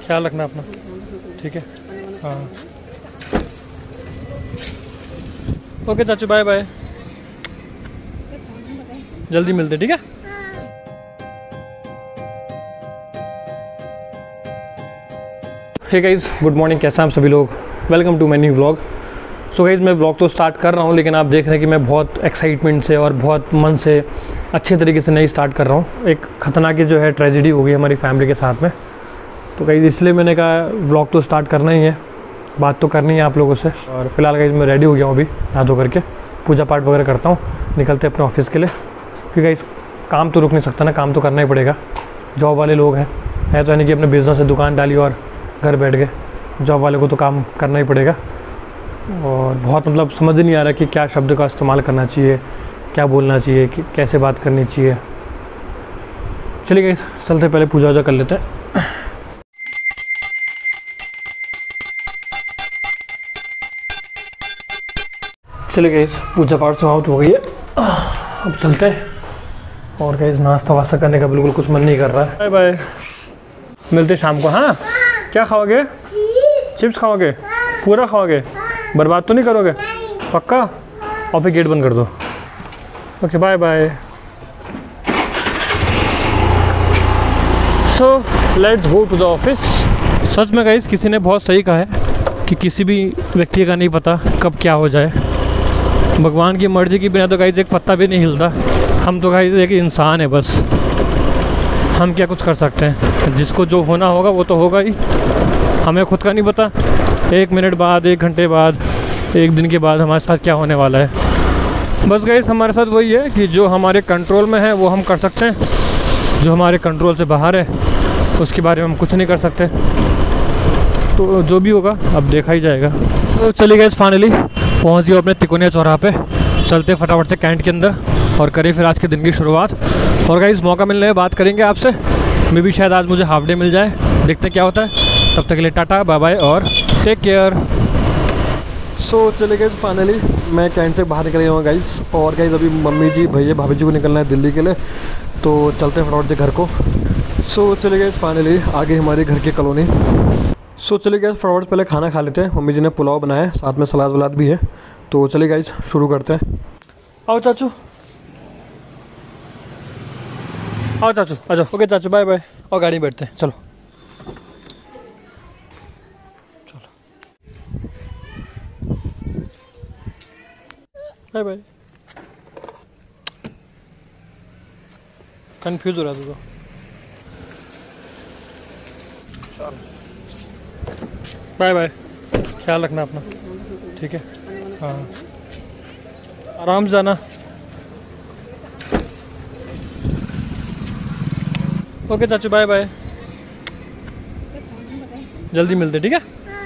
ख्याल रखना अपना, ठीक है। हाँ ओके चाचू, बाय बाय, जल्दी मिलते, ठीक है। हे गाइस, गुड मॉर्निंग, कैसे हैं आप सभी लोग। Welcome to my new vlog. So guys, मैं व्लॉग तो स्टार्ट कर रहा हूँ, लेकिन आप देख रहे हैं कि मैं बहुत एक्साइटमेंट से और बहुत मन से अच्छे तरीके से नहीं स्टार्ट कर रहा हूँ। एक खतरनाक जो है ट्रेजेडी हो गई हमारी फैमिली के साथ में, तो गाइस इसलिए मैंने कहा व्लॉग तो स्टार्ट करना ही है, बात तो करनी है आप लोगों से। और फिलहाल गाइस मैं रेडी हो गया हूँ, अभी नहा धो करके पूजा पाठ वगैरह करता हूँ, निकलते अपने ऑफिस के लिए, क्योंकि गाइस काम तो रुक नहीं सकता ना, काम तो करना ही पड़ेगा। जॉब वाले लोग हैं, है तो यानी कि अपने बिज़नेस से दुकान डाली और घर बैठ गए। जॉब वाले को तो काम करना ही पड़ेगा। और बहुत मतलब समझ नहीं आ रहा कि क्या शब्द का इस्तेमाल करना चाहिए, क्या बोलना चाहिए, कि कैसे बात करनी चाहिए। चलिए गाइस, चलते पहले पूजा वूजा कर लेते हैं। चलिए गाइस, पूजा पाठ समाप्त हो गई है, अब चलते हैं। और गाइस नाश्ता वास्ता करने का बिल्कुल कुछ मन नहीं कर रहा है। बाय बाय, मिलते शाम को। हाँ क्या खाओगे? चिप्स खाओगे? पूरा खाओगे? बर्बाद तो नहीं करोगे? पक्का? और फिर गेट बंद कर दो। Okay bye bye. So let's go to the office. सच में गाइस किसी ने बहुत सही कहा है कि किसी भी व्यक्ति का नहीं पता कब क्या हो जाए। भगवान की मर्जी के बिना तो गाइस एक पत्ता भी नहीं हिलता। हम तो गाइस एक इंसान है बस, हम क्या कुछ कर सकते हैं। जिसको जो होना होगा वो तो होगा ही, हमें खुद का नहीं पता 1 मिनट बाद, 1 घंटे बाद, 1 दिन के बाद हमारे साथ क्या होने वाला है। बस गाइस हमारे साथ वही है कि जो हमारे कंट्रोल में है वो हम कर सकते हैं, जो हमारे कंट्रोल से बाहर है उसके बारे में हम कुछ नहीं कर सकते। तो जो भी होगा अब देखा ही जाएगा। तो चलिए गाइस, फाइनली पहुँच गए अपने तिकोनिया चौराहा पे। चलते फटाफट से कैंट के अंदर और करें फिर आज के दिन की शुरुआत। और गाइस मौका मिलने में बात करेंगे आपसे, मैं भी शायद आज मुझे हाफ डे मिल जाए, देखते हैं क्या होता है। तब तक के लिए टाटा बाय बाय और टेक केयर। सो चले गए फाइनली, मैं कैंट से बाहर निकल गया हूँ गाइस। और गाइस अभी मम्मी जी, भैया, भाभी जी को निकलना है दिल्ली के लिए, तो चलते हैं फटाफट से घर को। सो चले गए फाइनली आगे हमारे घर की कॉलोनी। सो चले गए फटाफट पहले खाना खा लेते हैं। मम्मी जी ने पुलाव बनाया है, साथ में सलाद वलाद भी है। तो चलिए गाइस शुरू करते हैं। आओ चाचू, आओ चाचू, आ जाओ। ओके चाचू, बाय बाय। और गाड़ी में बैठते हैं, चलो चलो बाय बाय। कंफ्यूज हो रहा था तो चलो बाय बाय, ख्याल रखना अपना, ठीक है। हाँ आराम से जाना। ओके चाचू, बाय बाय, जल्दी मिलते, ठीक है।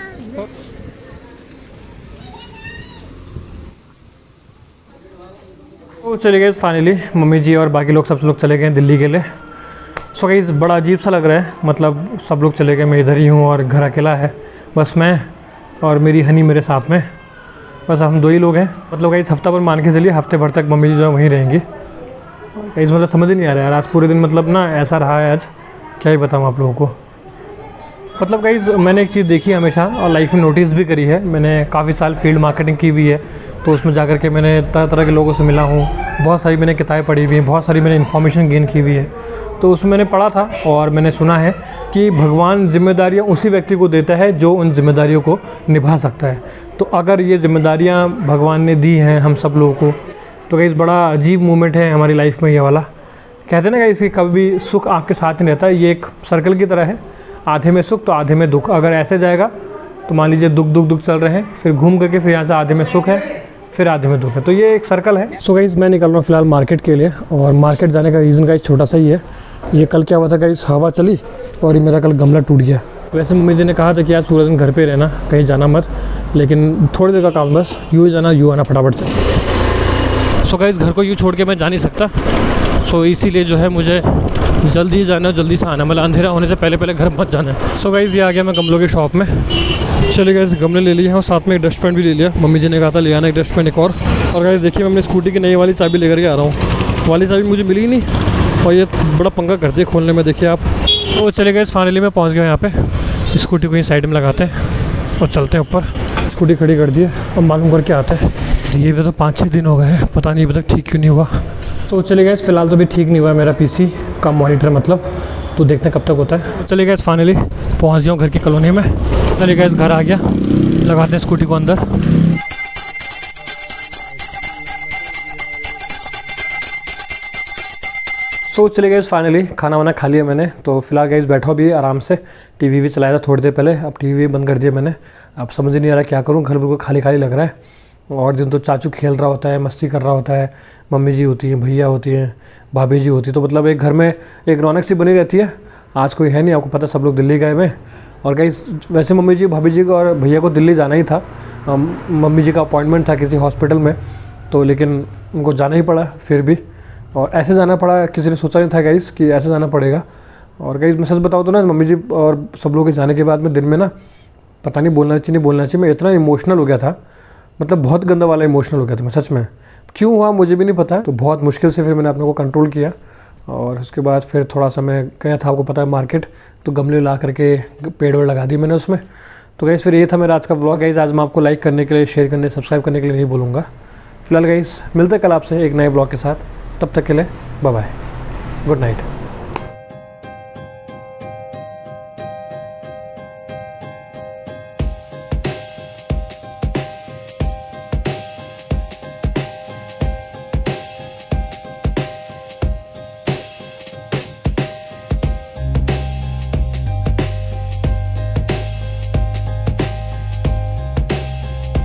तो चले गए फाइनली, मम्मी जी और बाकी लोग सब लोग चले गए दिल्ली के लिए। सो गाइस बड़ा अजीब सा लग रहा है, मतलब सब लोग चले गए, मैं इधर ही हूँ और घर अकेला है, बस मैं और मेरी हनी मेरे साथ में, बस हम 2 ही लोग हैं। मतलब गाइस हफ्ता भर मान के चलिए, हफ्ते भर तक मम्मी जी जो है वहीं रहेंगी। गाइस मतलब समझ ही नहीं आ रहा है यार, आज पूरे दिन मतलब ना ऐसा रहा है आज, क्या ही बताऊँ आप लोगों को। मतलब गाइस मैंने एक चीज़ देखी हमेशा और लाइफ में नोटिस भी करी है। मैंने काफ़ी साल फील्ड मार्केटिंग की हुई है, तो उसमें जा कर के मैंने तरह तरह के लोगों से मिला हूँ, बहुत सारी मैंने किताबें पढ़ी हुई हैं, बहुत सारी मैंने इन्फॉर्मेशन गेन की हुई है। तो उसमें मैंने पढ़ा था और मैंने सुना है कि भगवान जिम्मेदारियाँ उसी व्यक्ति को देता है जो उन जिम्मेदारियों को निभा सकता है। तो अगर ये जिम्मेदारियाँ भगवान ने दी हैं हम सब लोगों को, तो गाइस बड़ा अजीब मोमेंट है हमारी लाइफ में ये वाला। कहते हैं ना गाइस कि कभी भी सुख आपके साथ नहीं रहता, ये एक सर्कल की तरह है, आधे में सुख तो आधे में दुख। अगर ऐसे जाएगा तो मान लीजिए दुख दुख दुख चल रहे हैं, फिर घूम करके फिर यहाँ से आधे में सुख है, फिर आधे में दुख है, तो ये एक सर्कल है। सो गाइस मैं निकल रहा हूँ फिलहाल मार्केट के लिए, और मार्केट जाने का रीज़न गाइस छोटा सा ही है। ये कल क्या हुआ था गाइस, हवा चली और ये मेरा कल गमला टूट गया। वैसे मम्मी जी ने कहा था कि आज पूरा दिन घर पे रहना, कहीं जाना मत, लेकिन थोड़ी देर का काम, बस यूँ ही जाना यूँ आना फटाफट से। सो गाइस घर को यूँ छोड़ के मैं जा नहीं सकता, सो इसीलिए जो है मुझे जल्दी ही जाना है, जल्दी से आना, मतलब अंधेरा होने से पहले पहले घर मत जाना है। सो गाइस ये आ गया मैं गमलों की शॉप में। चलिए गाइस गमले ले लिए हैं और साथ में एक डस्टबिन भी ले लिया, मम्मी जी ने कहा था ले आना एक डस्टबिन एक और गाइस देखिए मैं अपनी स्कूटी की नई वाली चाबी लेकर के आ रहा हूँ, वाली चाबी मुझे मिली ही नहीं और ये बड़ा पंगा करती है खोलने में, देखिए आप। तो चले गए फाइनली मैं पहुँच गया यहाँ पे। स्कूटी को ही साइड में लगाते हैं और चलते हैं ऊपर। स्कूटी खड़ी कर दी है और मालूम करके आते हैं। ये भी तो 5-6 दिन हो गए हैं, पता नहीं अभी तक ठीक क्यों नहीं हुआ। तो चलिए गाइस, फिलहाल तो भी ठीक नहीं हुआ मेरा पीसी का मॉनिटर मतलब, तो देखते हैं कब तक होता है। चलिए गाइस, फाइनली पहुंच गया हूँ घर की कॉलोनी में। चलिए गाइस, घर आ गया, लगाते हैं स्कूटी को अंदर। तो चलिए गाइस, फाइनली खाना वाना खा लिया मैंने। तो फिलहाल गाइस बैठा भी आराम से, टीवी भी चलाया था थोड़ी देर पहले, अब टीवी भी बंद कर दिया मैंने। अब समझ नहीं आ रहा क्या करूँ, घर बिल्कुल खाली खाली लग रहा है। और दिन तो चाचू खेल रहा होता है, मस्ती कर रहा होता है, मम्मी जी होती हैं, भैया होती हैं, भाभी जी होती है, तो मतलब एक घर में एक रौनक सी बनी रहती है। आज कोई है नहीं, आपको पता, सब लोग दिल्ली गए हुए। और गाइस वैसे मम्मी जी, भाभी जी को और भैया को दिल्ली जाना ही था। मम्मी जी का अपॉइंटमेंट था किसी हॉस्पिटल में, तो लेकिन उनको जाना ही पड़ा फिर भी। और ऐसे जाना पड़ा, किसी ने सोचा नहीं था गाइस कि ऐसे जाना पड़ेगा। और गाइस मैं सच बताऊँ तो ना, मम्मी जी और सब लोग के जाने के बाद में दिन में ना, पता नहीं बोलना चाहिए नहीं बोलना चाहिए, मैं इतना इमोशनल हो गया था, मतलब बहुत गंदा वाला इमोशनल हो गया था मैं सच में। क्यों हुआ मुझे भी नहीं पता, तो बहुत मुश्किल से फिर मैंने अपने को कंट्रोल किया। और उसके बाद फिर थोड़ा सा मैं गया था, आपको पता है, मार्केट, तो गमले ला करके पेड़ वेड़ लगा दिए मैंने उसमें। तो गाइस फिर ये था मेरा आज का व्लॉग। गाइस आज मैं आपको लाइक करने के लिए, शेयर करने, सब्सक्राइब करने के लिए नहीं बोलूँगा। फिलहाल गाइस मिलते हैं कल आपसे एक नए व्लॉग के साथ, तब तक के लिए बाय बाय, गुड नाइट।